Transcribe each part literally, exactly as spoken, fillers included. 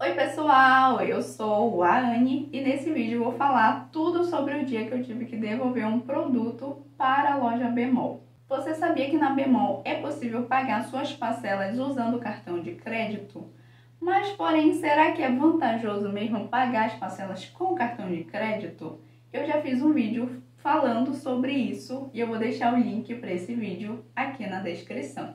Oi pessoal, eu sou a Anne e nesse vídeo eu vou falar tudo sobre o dia que eu tive que devolver um produto para a loja Bemol. Você sabia que na Bemol é possível pagar suas parcelas usando o cartão de crédito? Mas porém, será que é vantajoso mesmo pagar as parcelas com o cartão de crédito? Eu já fiz um vídeo falando sobre isso e eu vou deixar o link para esse vídeo aqui na descrição.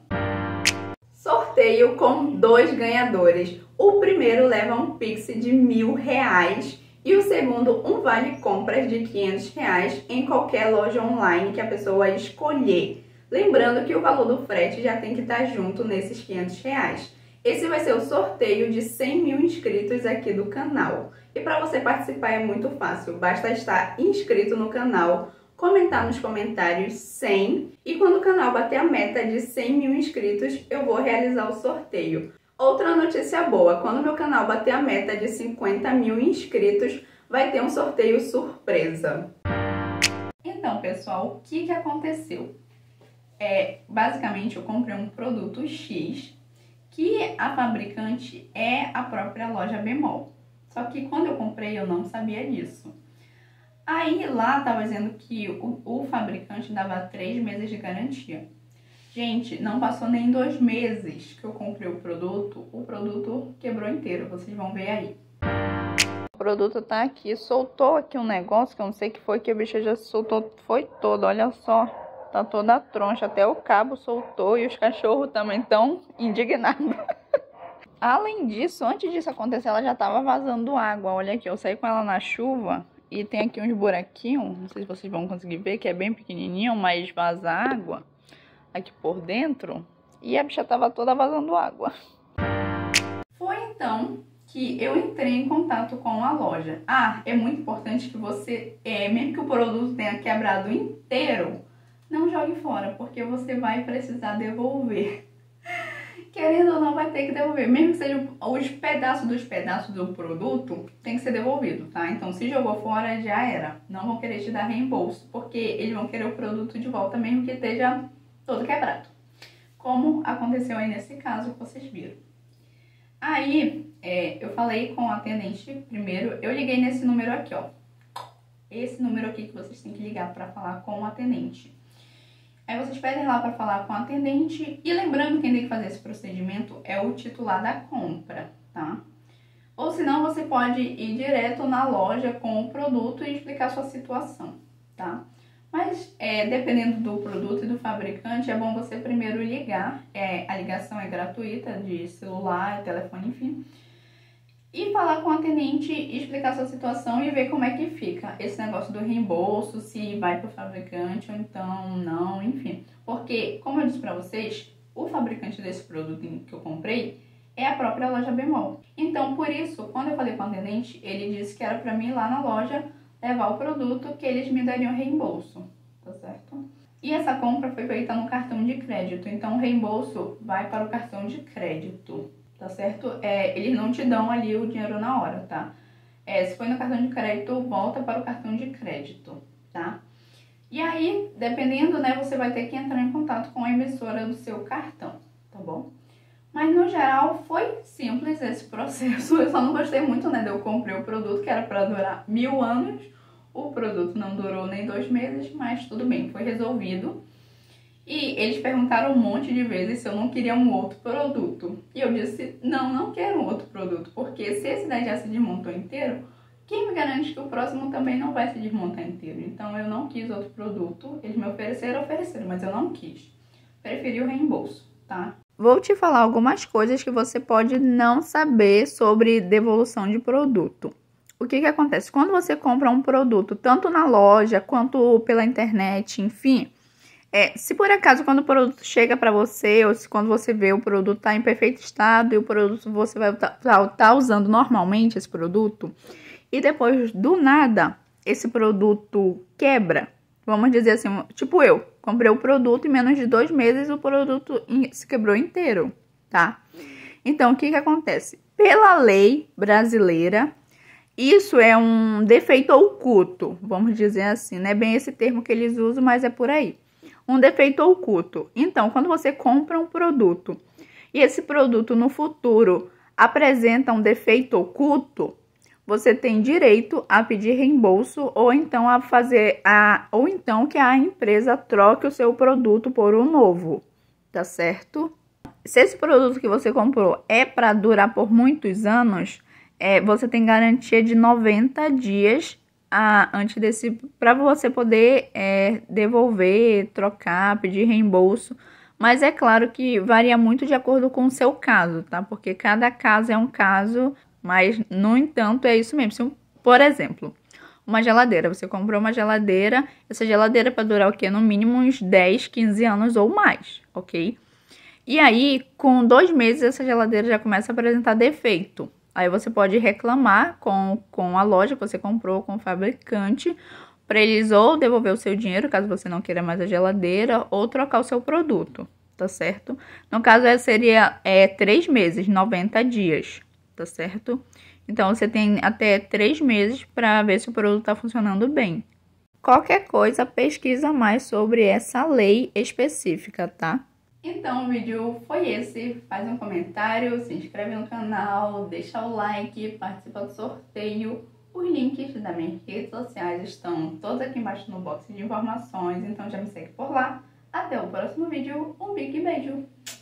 Sorteio com dois ganhadores. O primeiro leva um Pix de mil reais e o segundo um vale compras de quinhentos reais em qualquer loja online que a pessoa escolher. Lembrando que o valor do frete já tem que estar junto nesses quinhentos reais. Esse vai ser o sorteio de cem mil inscritos aqui do canal. E para você participar é muito fácil, basta estar inscrito no canal, comentar nos comentários cem e quando o canal bater a meta de cem mil inscritos, eu vou realizar o sorteio. Outra notícia boa, quando meu canal bater a meta de cinquenta mil inscritos, vai ter um sorteio surpresa. Então, pessoal, o que que aconteceu? É, basicamente, eu comprei um produto X, que a fabricante é a própria loja Bemol. Só que quando eu comprei, eu não sabia disso. Aí lá tava dizendo que o, o fabricante dava três meses de garantia. Gente, não passou nem dois meses que eu comprei o produto, o produto quebrou inteiro, vocês vão ver aí. O produto tá aqui, soltou aqui um negócio que eu não sei o que foi, que a bicha já soltou, foi todo, olha só. Tá toda a troncha, até o cabo soltou e os cachorros também estão indignados. Além disso, antes disso acontecer, ela já tava vazando água. Olha aqui, eu saí com ela na chuva e tem aqui uns buraquinhos, não sei se vocês vão conseguir ver, que é bem pequenininho, mas vaza água aqui por dentro. E a bicha tava toda vazando água. Foi então que eu entrei em contato com a loja. Ah, é muito importante que você, é, mesmo que o produto tenha quebrado inteiro, não jogue fora, porque você vai precisar devolver. Querendo ou não, vai ter que devolver. Mesmo que sejam os pedaços dos pedaços do produto, tem que ser devolvido, tá? Então, se jogou fora, já era. Não vão querer te dar reembolso, porque eles vão querer o produto de volta, mesmo que esteja todo quebrado. Como aconteceu aí nesse caso que vocês viram. Aí, é, eu falei com o atendente primeiro. Eu liguei nesse número aqui, ó. Esse número aqui que vocês têm que ligar para falar com o atendente. Aí vocês pedem lá para falar com o atendente e lembrando que quem tem que fazer esse procedimento é o titular da compra, tá? Ou senão você pode ir direto na loja com o produto e explicar a sua situação, tá? Mas é, dependendo do produto e do fabricante, é bom você primeiro ligar, é, a ligação é gratuita de celular, telefone, enfim. E falar com o atendente, explicar a sua situação e ver como é que fica esse negócio do reembolso, se vai para o fabricante ou então não, enfim. Porque, como eu disse para vocês, o fabricante desse produto que eu comprei é a própria loja Bemol. Então, por isso, quando eu falei com o atendente, ele disse que era para mim ir lá na loja levar o produto, que eles me dariam reembolso, tá certo? E essa compra foi feita no cartão de crédito, então o reembolso vai para o cartão de crédito. Tá certo? É, eles não te dão ali o dinheiro na hora, tá? É, se foi no cartão de crédito, volta para o cartão de crédito, tá? E aí, dependendo, né, você vai ter que entrar em contato com a emissora do seu cartão, tá bom? Mas, no geral, foi simples esse processo. Eu só não gostei muito, né, de eu comprei o produto que era para durar mil anos. O produto não durou nem dois meses, mas tudo bem, foi resolvido. E eles perguntaram um monte de vezes se eu não queria um outro produto. E eu disse, não, não quero um outro produto. Porque se esse daí já se desmontou inteiro, quem me garante que o próximo também não vai se desmontar inteiro? Então eu não quis outro produto. Eles me ofereceram, ofereceram, mas eu não quis. Preferi o reembolso, tá? Vou te falar algumas coisas que você pode não saber sobre devolução de produto. O que que acontece? Quando você compra um produto, tanto na loja quanto pela internet, enfim... É, se por acaso quando o produto chega para você, ou se quando você vê o produto tá em perfeito estado e o produto você vai estar tá, tá usando normalmente esse produto, e depois do nada esse produto quebra, vamos dizer assim, tipo eu, comprei o produto em menos de dois meses o produto se quebrou inteiro, tá? Então o que que acontece? Pela lei brasileira, isso é um defeito oculto, vamos dizer assim, não é bem esse termo que eles usam, mas é por aí. Um defeito oculto. Então, quando você compra um produto e esse produto no futuro apresenta um defeito oculto, você tem direito a pedir reembolso ou então a fazer a ou então que a empresa troque o seu produto por um novo, tá certo? Se esse produto que você comprou é para durar por muitos anos, é, você tem garantia de noventa dias a, antes desse para você poder é, devolver, trocar, pedir reembolso. Mas é claro que varia muito de acordo com o seu caso, tá? Porque cada caso é um caso. Mas, no entanto, é isso mesmo. Se, por exemplo, uma geladeira. Você comprou uma geladeira. Essa geladeira é para durar o quê? No mínimo uns dez, quinze anos ou mais, ok? E aí, com dois meses, essa geladeira já começa a apresentar defeito. Aí você pode reclamar com, com a loja que você comprou, com o fabricante, para eles ou devolver o seu dinheiro, caso você não queira mais a geladeira, ou trocar o seu produto, tá certo? No caso, seria é, três meses, noventa dias. Tá certo? Então, você tem até três meses para ver se o produto está funcionando bem. Qualquer coisa, pesquisa mais sobre essa lei específica, tá? Então, o vídeo foi esse. Faz um comentário, se inscreve no canal, deixa o like, participa do sorteio. Os links das minhas redes sociais estão todos aqui embaixo no box de informações, então já me segue por lá. Até o próximo vídeo. Um big beijo!